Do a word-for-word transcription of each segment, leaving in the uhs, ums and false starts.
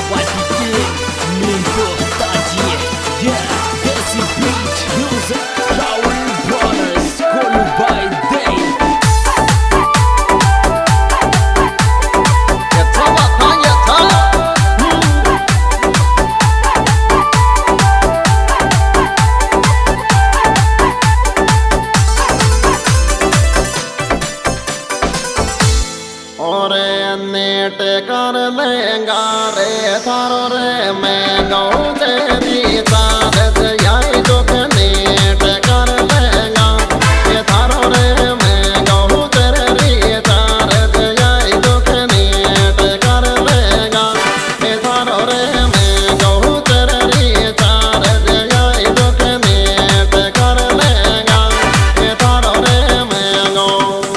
कर लेंगा रे थारो रे मैं गौ तेरी तारत आई दुख नेट कर लेंगा ये थारो रे मैं गौ तेरी तारत आई दुख नेट कर लेंगा ये थारो रे मैं गौ तेरी तारत आई दुख नेट कर लेंगा ये थारो रे मैं गौ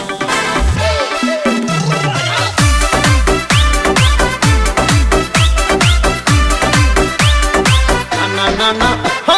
na na ha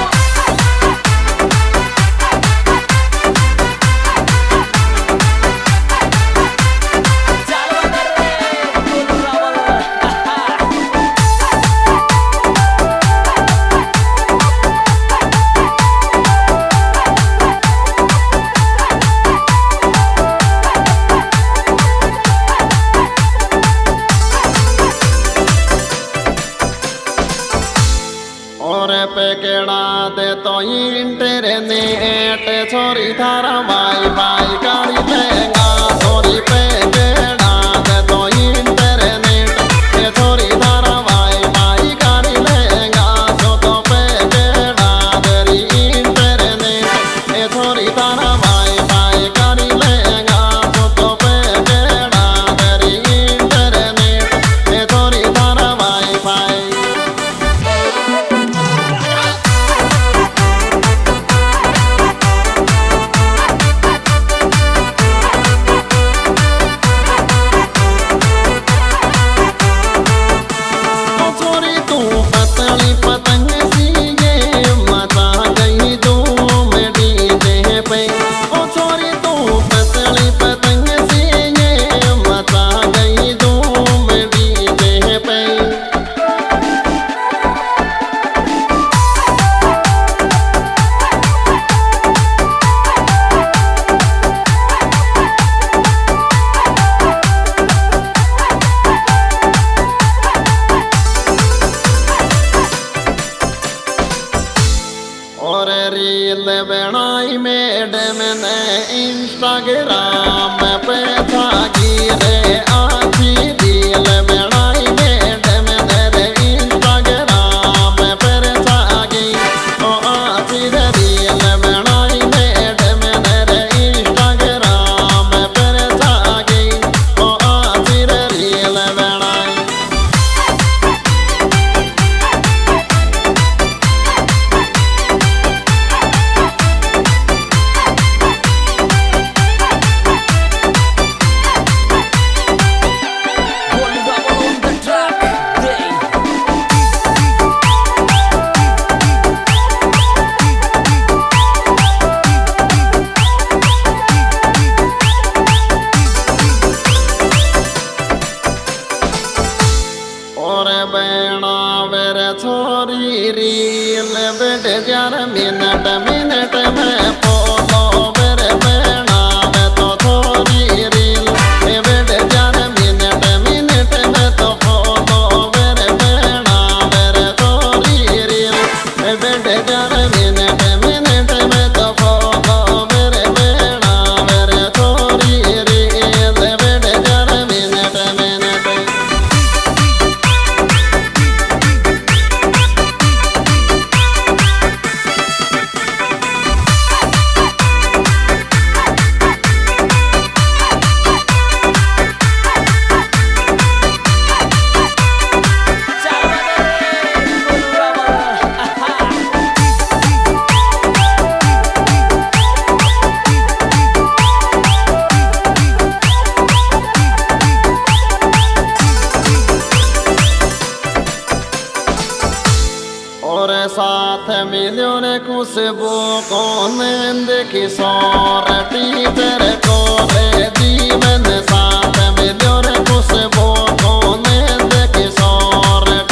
और पेकेड़ा दे तो इंटरनेट छोरी थारा वाई फाई करी लेंगा छोरी पेकेड़ा दे तो इंटरनेट ये छोरी थारा वाई फाई करी लेंगा सो तो पेकेड़ा तेरी इंटरनेट ये छोरी थारा वाई फाई करी लेंगा सो तो पेकेड़ा तेरी इंटरनेट ये छोरी थारा वाई फाई पतंग सी ये मचा गई तू मेरी देह पे ओ छोरी तू पतली पतंग सी ये मचा गई तू मेरी देह पे और रील बनाई मैडम ने इंस्टाग्राम पे था गिरे आखी रील बनाई मैडम ने रे इंस्टाग्राम पर था गई ओ आखी रील बनाई मैडम ने रे इंस्टाग्राम पर था गई ओ आखी रील बनाई और बैना वेरे छोरी रील बेट जार मिनट मिनट में पोलो वेरे बैना वे तो छोरी रील बेट जार मिनट मिनट में तो पोलो वेरे बैना वेरे छोरी रील बेट जार मिनट मिनट में तो पोलो वेरे बैना वेरे छोरी रील बेट जार मिनट मिनट और साथ मिलियों ने खुशबू कौन देखी सौर टीचर को रे जीवन साथ मिलियों ने खुशबू कौन देखी सौर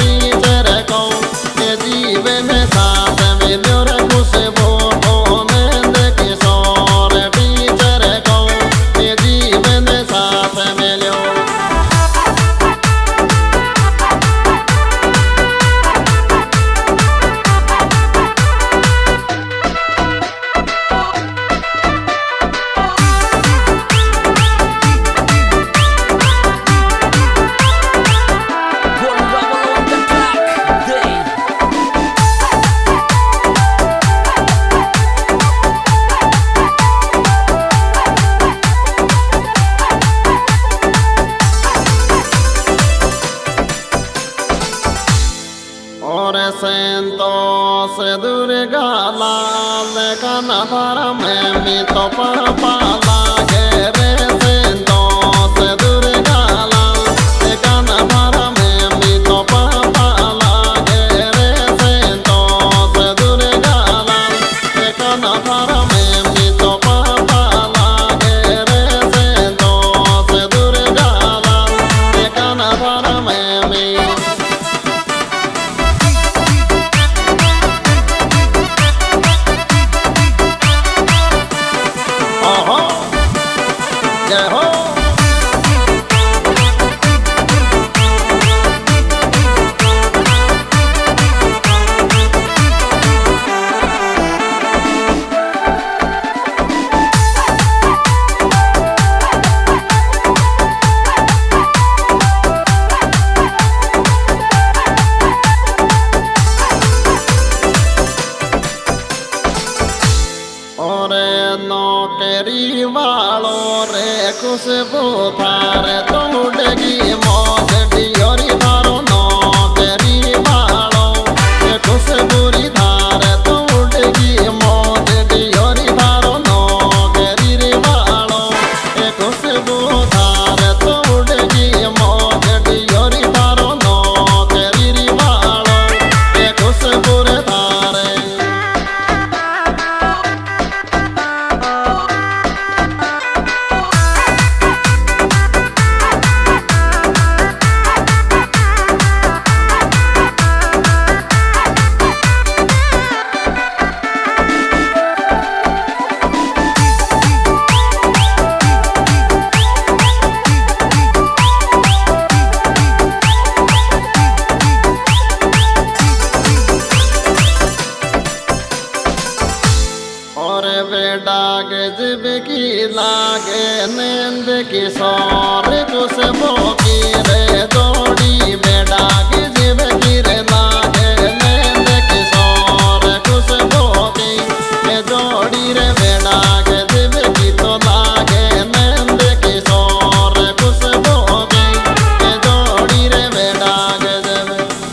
नौकरी वालों रे खुशबू थारे तो उड़गी मौज डियोरी थारो नौकरी वालों रे खुशबू री थारे तो उड़गी मौज डियोरी थारो नौकरी रे वालों रे खुशबू थारे तो उड़गी मौज डियोरी थारो नौकरी रे वालों रे खुशबू रे थारे डागे जिब की लागे नींद की सौर खुशबू की रे जोड़ी बेडागे जिब की रे लागे नींद की सौर खुशबू की रे जोड़ी रे बेडागे जिब की तो लागे नींद की सौर खुशबू की रे जोड़ी रे बेडागे जिब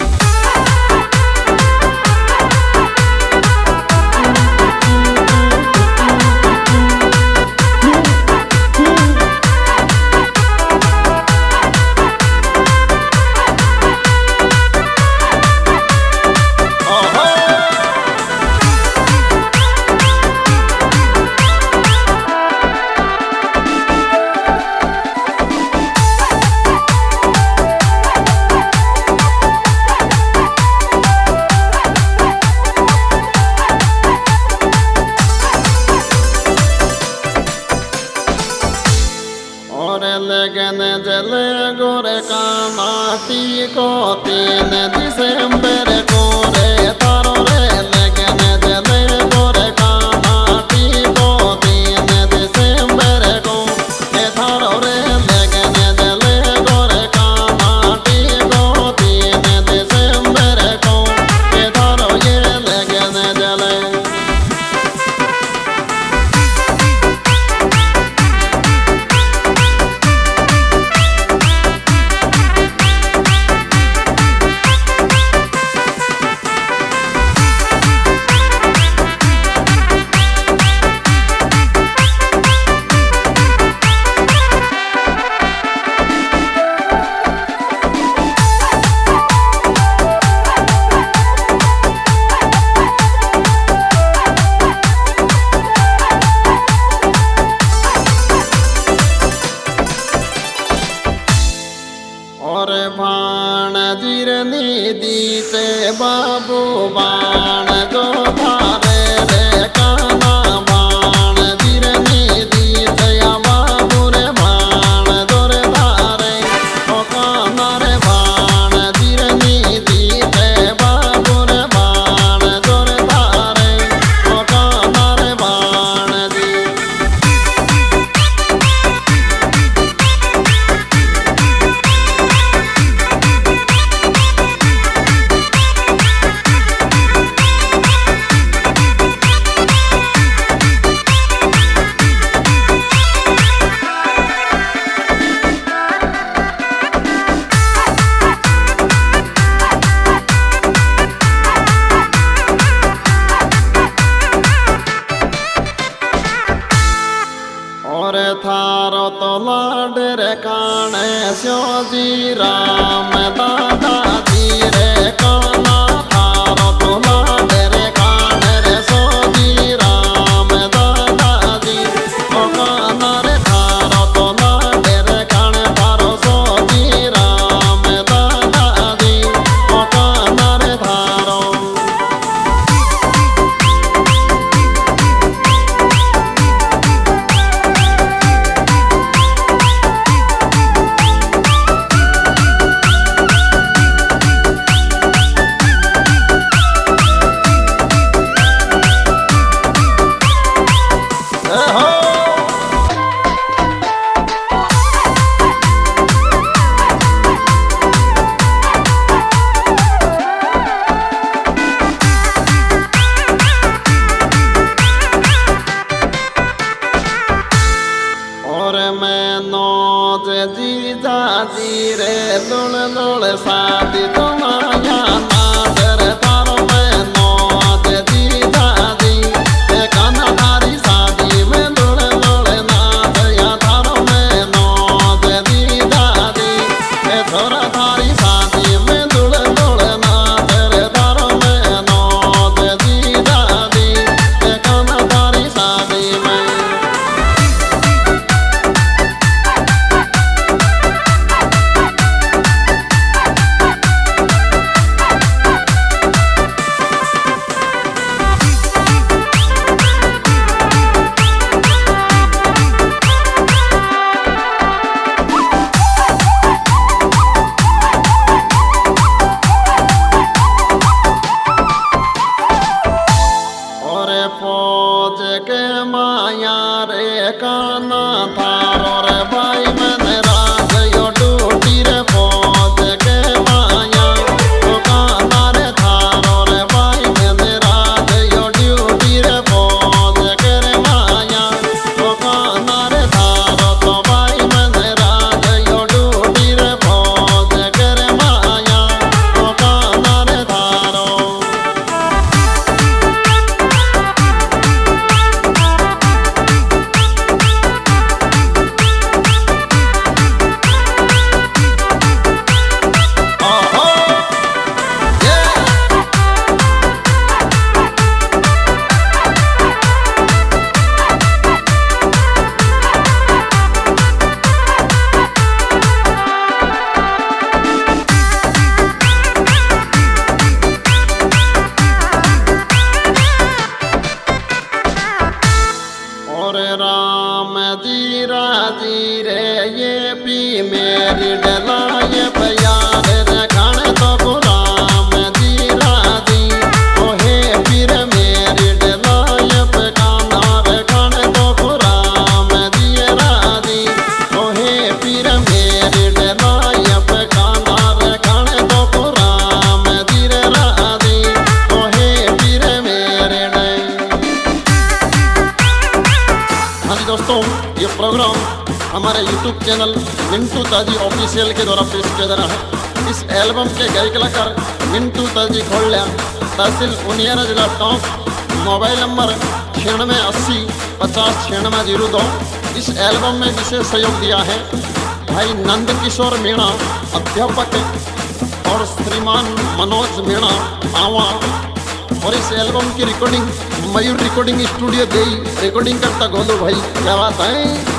लगन जले गोरे का माटी को तीन दिसंबर को रे तारो रे लगन जले गोरे का माटी को तीन दिसंबर को रे तारो रे लगन जले गोरे का माटी को तीन दिसंबर को रे तारो ये लगन जले और थारो तो लाडर काने स्यो जी राम दादा जी रे काना थारो तो लाडर काने रे सो जी राम दादा जी ओ काना रे थारो तो लाडर काने थारो सो जी राम दादा जी ओ काना रे थारो जीजा जी रे लुण लुण शादी तुम्हारा नादर तारो में नौज जीजा जी काना थारी शादी में लुण लुण नाद या थारो में नौज जीजा जी छोरा थारी शादी में लुण लुण नादर तारो में नौज जीजा जी काना थारी शादी में फौज के माया रे काना थारो रे भाई मैंने राज यो डूटी रे फौज के माया तो काना रे थारो रे भाई मैंने राज यो ड्यूटी रे फौज के रे माया तो काना रे थारो तो भाई मैंने राज यो डूटी रे फौज के रे माया तो काना रे थारो राम जी राजी रे ये पी मेरी डलाए प्यार रे खाने तो गुलाम जी राजी ओ हे पीर मेरी डलाए काना रे खाने तो गुलाम जी राजी ओ हे पीर मेरी डलाए काना रे खाने तो गुलाम जी राजी ओ हे पीर मेरे दोस्तों, ये प्रोग्राम हमारे यूट्यूब चैनल मिंटू ताजी ऑफिशियल के द्वारा पेश किया जा रहा है। इस एल्बम के गायक कलाकार मिंटू ताजी खोलिया, तहसील उनियारा जिला टोंक, मोबाइल नंबर छियानवे अस्सी पचास छियानवे जीरो दो। इस एल्बम में विशेष सहयोग दिया है भाई नंद किशोर मीणा अध्यापक और श्रीमान मनोज मीणा आवा। और इस एल्बम की रिकॉर्डिंग मयूर रिकॉर्डिंग स्टूडियो दे रिकॉर्डिंग करता गोलू भाई, क्या बात है।